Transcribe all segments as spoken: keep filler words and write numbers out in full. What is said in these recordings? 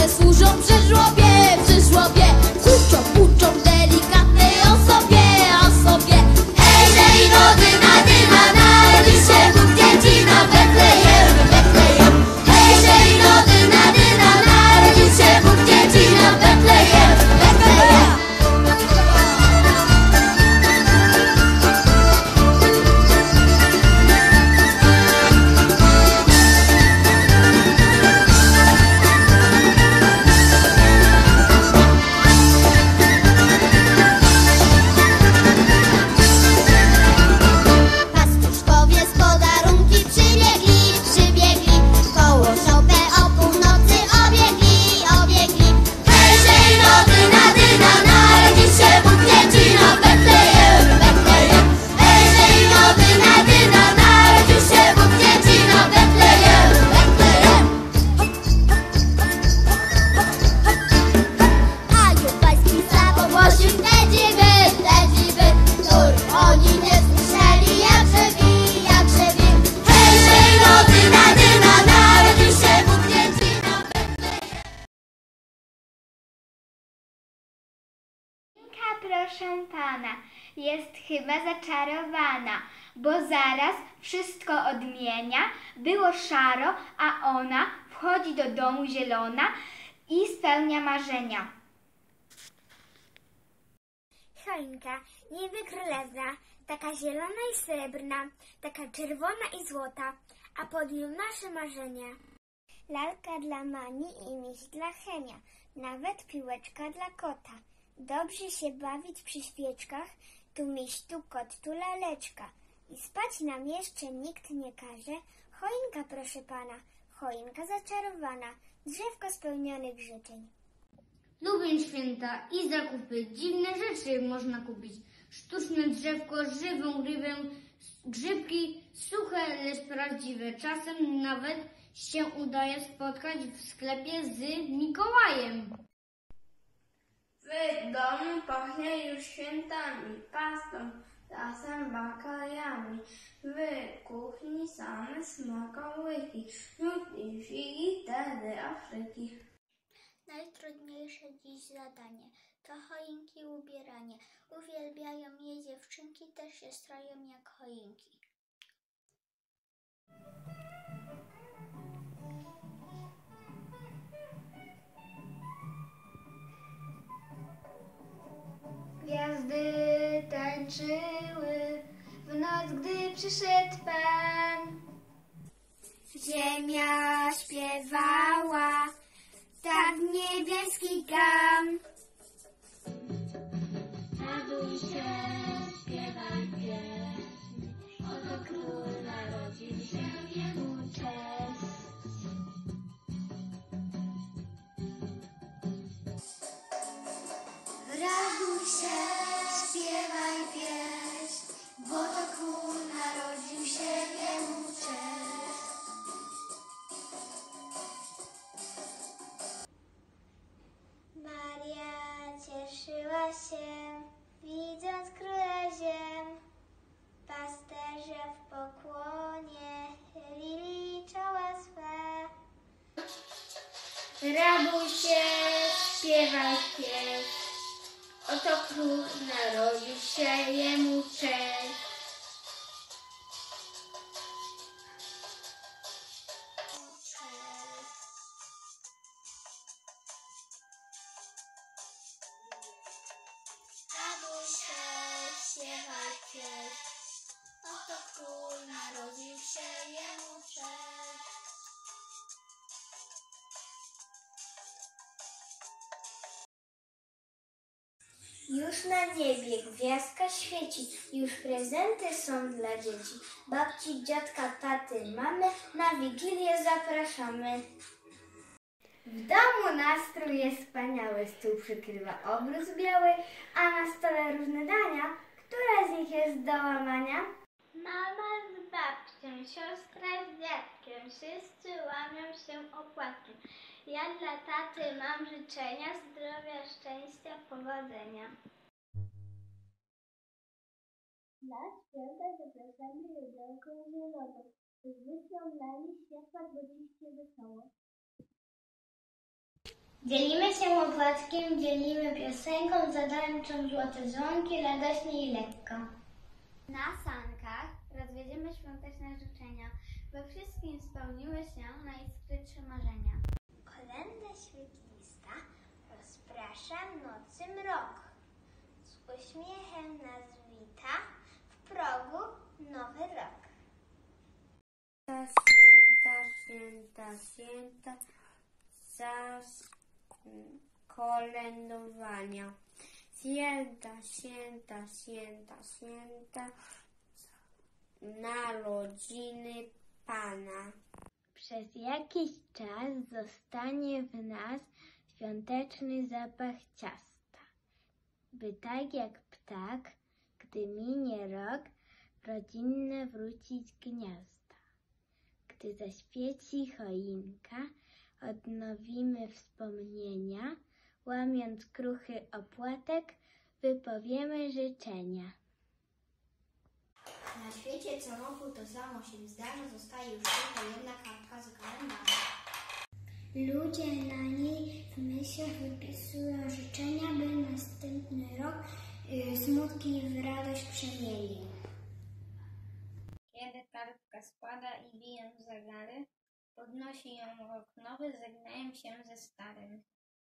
które służą przy żłobie, przy żłobie. Huczą, huczą delikatnej osobie, osobie. Hej, Żejno, dyna, dyna, narodzi się Bóg dziecina w Betlejem, w Betlejem. Hej, Żejno, dyna, dyna, narodzi się Bóg dziecina w Betlejem, w Betlejem. Pastuszkowie z podarunki przybiegli, przybiegli. Koło szopę o północy obiegli, obiegli. Hej, Żejno, dyna, dyna, narodzi się Bóg dziecina w Betlejem, w Betlejem. Hej, Żejno, dyna, dyna, narodzi się Bóg dziecina w Betlejem, w Betlejem. Anioł pański zawogłosił te dziwy, te dziwy, których oni nie słyszeli, jak żywi, jak żywi. Hej, Żejno, dyna, dyna, narodzi się Bóg dziecina w Betlejem. Choinka, proszę pana, jest chyba zaczarowana, bo zaraz wszystko odmienia. Było szaro, a ona wchodzi do domu zielona i spełnia marzenia. Choinka, niby królewna, taka zielona i srebrna, taka czerwona i złota, a pod nią nasze marzenia. Lalka dla Mani i miś dla Henia, nawet piłeczka dla kota. Dobrze się bawić przy świeczkach, tu miś, tu kot, tu laleczka. I spać nam jeszcze nikt nie każe. Choinka, proszę pana, choinka zaczarowana, drzewko spełnionych życzeń. Lubię święta i zakupy, dziwne rzeczy można kupić. Sztuczne drzewko, żywą rybę, grzybki suche, lecz prawdziwe. Czasem nawet się udaje spotkać w sklepie z Mikołajem. W domu pachnie już świętami, pastą, lasem, bakalejami. W kuchni same smakołyki, miód i figi, wtedy Afryki. Najtrudniejsze dziś zadanie to choinki ubieranie. Uwielbiają je dziewczynki, też się stroją jak choinki. Gwiazdy tańczyły w noc, gdy przyszedł Pan. Ziemia śpiewała, tak niebieski gam. Raduj się, śpiewaj pieśń, oto król narodził się, jemu cześć. Raduj się, śpiewaj pieśń, bo to król narodził się, jemu cześć. Maria cieszyła się, widząc króla ziem. Pasterze w pokłonie chylili czoła swe. Raduj się, śpiewaj pieśń, oto król narodził się, jemu cześć. Raduj się, śpiewaj pieśń, oto król narodził się, jemu cześć. Już na niebie gwiazdka świeci, już prezenty są dla dzieci. Babci, dziadka, taty, mamy, na Wigilię zapraszamy. W domu nastrój jest wspaniały, stół przykrywa obrus biały, a na stole różne dania. Która z nich jest do łamania? Mama z babcią, siostra z dziadkiem, wszyscy łamią się opłatkiem. Ja dla taty mam życzenia, zdrowia, szczęścia, powodzenia. Na święta zapraszamy jodełką zieloną, z wyślą na nich światła, bo dziś się wesoło. Dzielimy się opłatkiem, dzielimy piosenką, zatańczą złote dzwonki, radośnie i lekko. Na sankach rozwiedziemy świąteczne życzenia, we wszystkim spełniły się najskrytsze marzenia. Kolęda świetlista rozprasza nocy mrok, z uśmiechem nas wita w progu nowy rok. Święta, święta, święta, czas kolędowania. Święta, święta, święta, święta, narodziny Pana. Przez jakiś czas zostanie w nas świąteczny zapach ciasta, by tak jak ptak, gdy minie rok, rodzinne wrócić gniazda. Gdy zaświeci choinka, odnowimy wspomnienia, łamiąc kruchy opłatek, wypowiemy życzenia. Na świecie co roku to samo się zdarza, zostaje już tylko jedna kartka z kalendarza. Ludzie na niej w myślach wypisują życzenia, by następny rok y, smutki w radość przemieli. Kiedy kartka spada i biją zegary, podnosi ją rok nowy, żegnają się ze starym.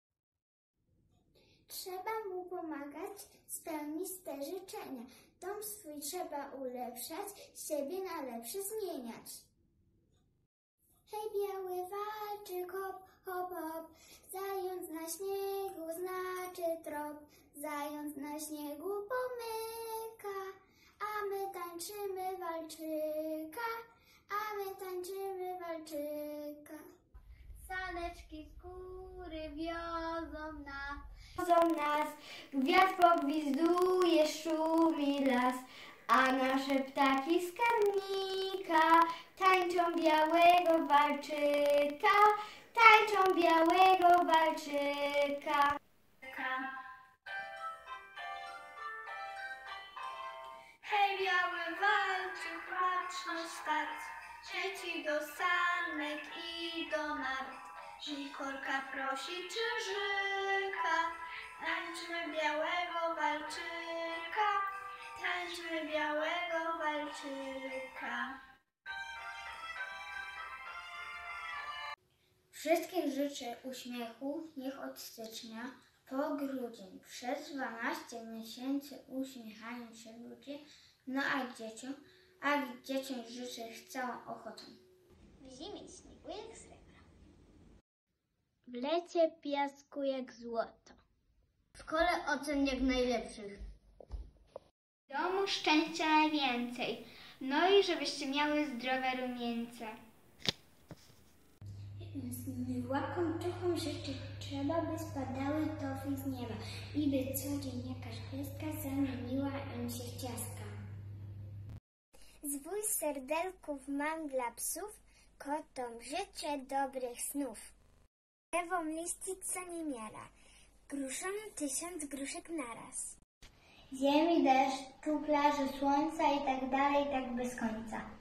Trzeba mu pomagać spełnić te życzenia. Dom swój trzeba ulepszać, siebie na lepsze zmieniać. Hej, biały walczyk, hop, hop, hop, zając na śniegu znaczy trop, zając na śniegu pomyka, a my tańczymy walczyka, a my tańczymy walczyka. Saneczki z góry wiozą nas, Wiozą nas, gwiazd pogwizduje, szumi las, a nasze ptaki z karmnika tańczą białego walczyka, tańczą białego walczyka. Hej, biały walczyk, patrz na start, dzieci do sanek i do nart. Sikorka prosi czyżyka, tańczmy białego walczyka, tańczmy białego walczyka. Wszystkim życzę uśmiechu, niech od stycznia po grudzień przez dwanaście miesięcy uśmiechają się ludzie, no a dzieciom, a dzieciom życzę z całą ochotą. W zimie śniegu jak srebra, W lecie piasku jak złoto, W szkole ocen jak najlepszych. W domu szczęścia najwięcej, no i żebyście miały zdrowe rumieńce. z łakomczuchom życzyć trzeba, by spadały tofy z nieba i by co dzień jakaś pieska zamieniła im się w ciastka. Zwój serdelków mam dla psów, kotom życzę dobrych snów. Drzewom liści co nie miara, gruszom tysiąc gruszek naraz. Ziemi, deszczu, plaży, słońca i tak dalej, tak bez końca.